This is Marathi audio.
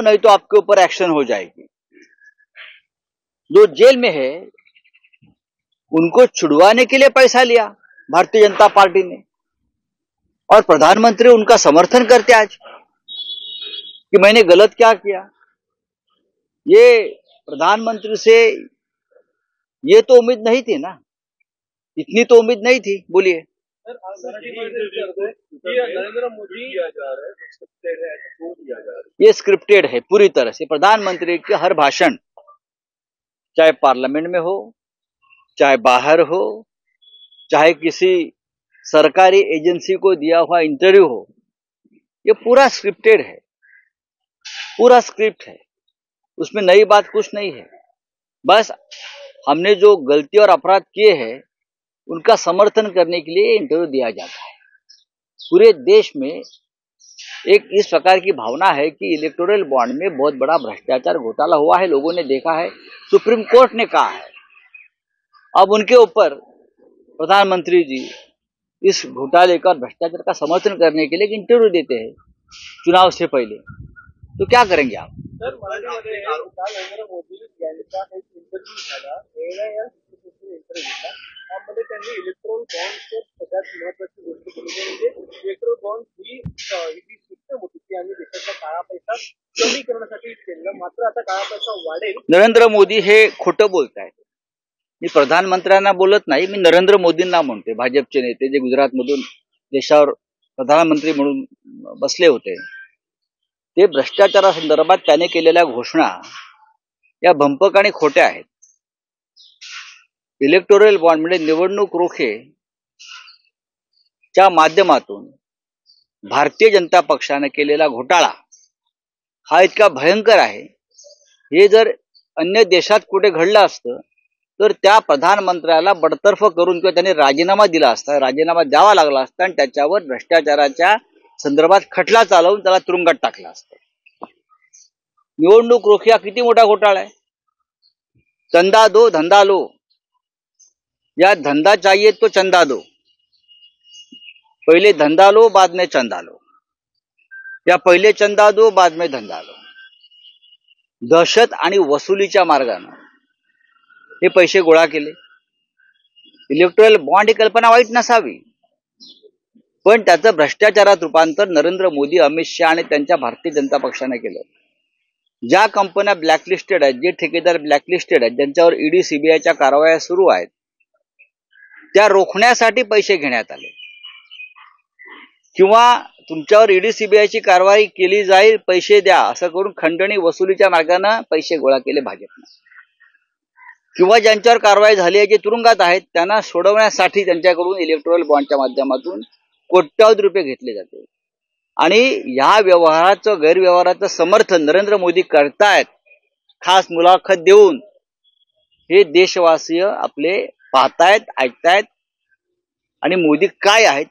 नहीं तो आपके ऊपर एक्शन हो जाएगी। जो जेल में है उनको छुड़वाने के लिए पैसा लिया भारतीय जनता पार्टी ने, और प्रधानमंत्री उनका समर्थन करते आज कि मैंने गलत क्या किया। ये प्रधानमंत्री से ये तो उम्मीद नहीं थी ना, इतनी तो उम्मीद नहीं थी। बोलिए। नरेंद्र मोदी ये स्क्रिप्टेड है पूरी तरह से। प्रधानमंत्री के हर भाषण, चाहे पार्लियामेंट में हो, चाहे बाहर हो, चाहे किसी सरकारी एजेंसी को दिया हुआ इंटरव्यू हो, ये पूरा स्क्रिप्टेड है, पूरा स्क्रिप्ट है। उसमें नई बात कुछ नहीं है। बस हमने जो गलती और अपराध किए हैं उनका समर्थन करने के लिए इंटरव्यू दिया जाता है। पूरे देश में एक इस प्रकार की भावना है कि इलेक्टोरल बॉन्ड में बहुत बड़ा भ्रष्टाचार घोटाला हुआ है, लोगों ने देखा है, सुप्रीम कोर्ट ने कहा है। अब उनके ऊपर प्रधानमंत्री जी इस घोटाले का भ्रष्टाचार का समर्थन करने के लिए एक इंटरव्यू देते हैं चुनाव से पहले, तो क्या करेंगे आप? सर, नरेंद्र मोदी यांचा एक इंटरव्ह्यू झाला, इंटरव्ह्यू त्यामध्ये त्यांनी इलेक्ट्रॉल बॉन्डचे सगळ्यात महत्वाची गोष्ट बोलली, म्हणजे इलेक्ट्रॉल बॉन्ड ही सिस्टम होती की आम्ही देशाचा काळा पैसा कमी करण्यासाठी केलं, मात्र आता काळा पैसा वाढेल। नरेंद्र मोदी हे खोटं बोलतायत। मी प्रधानमंत्र्यांना बोलत नाही, मी नरेंद्र मोदींना म्हणते, भाजपचे नेते जे गुजरातमधून देशावर प्रधानमंत्री म्हणून बसले होते। ते भ्रष्टाचारासंदर्भात त्याने केलेल्या घोषणा या भंपक आणि खोट्या आहेत। इलेक्टोरल बॉन्ड म्हणजे निवडणूक रोखेच्या माध्यमातून भारतीय जनता पक्षाने केलेला घोटाळा हा इतका भयंकर आहे। हे जर अन्य देशात कुठे घडलं असतं तर त्या प्रधानमंत्र्याला बडतर्फ करून किंवा त्यांनी राजीनामा दिला असता, राजीनामा द्यावा लागला असता आणि त्याच्यावर भ्रष्टाचाराच्या संदर्भात खटला चालवून त्याला तुरुंगात टाकला असतं। निवडणूक रोखे हा किती मोठा घोटाळा आहे। चंदा दो धंधा लो, या धंधा चाहिए तो चंदा दो, पहले धंधा लो बाद में चंदा लो, या पहले चंदा दो बाद में धंदा लो। दहशत आणि वसुलीच्या मार्गाने हे पैसे गोळा केले। इलेक्टोरल बॉन्ड ही कल्पना वाईट नसावी, पण त्याचं भ्रष्टाचारात रूपांतर नरेंद्र मोदी, अमित शहा आणि त्यांच्या भारतीय जनता पक्षाने केलं। ज्या कंपन्या ब्लॅकलिस्टेड आहेत, जे ठेकेदार ब्लॅकलिस्टेड आहेत, ज्यांच्यावर ईडी सीबीआयच्या कारवाया सुरू आहेत, त्या रोखण्यासाठी पैसे घेण्यात आले, किंवा तुमच्यावर ईडी सीबीआयची कारवाई केली जाईल, पैसे द्या असं करून खंडणी वसुलीच्या मार्गाने पैसे गोळा केले भाजपने, किंवा ज्यांच्यावर कारवाई झाली आहे, जे तुरुंगात आहेत, त्यांना सोडवण्यासाठी त्यांच्याकडून इलेक्टोरल बॉन्डच्या माध्यमातून कोट्यावधी रुपये घेतले जाते। आणि या व्यवहाराचं, गैरव्यवहाराचं समर्थन नरेंद्र मोदी करतायत, खास मुलाखत देऊन। हे देशवासीय आपले पाहतायत, ऐकतायत, आणि मोदी काय आहेत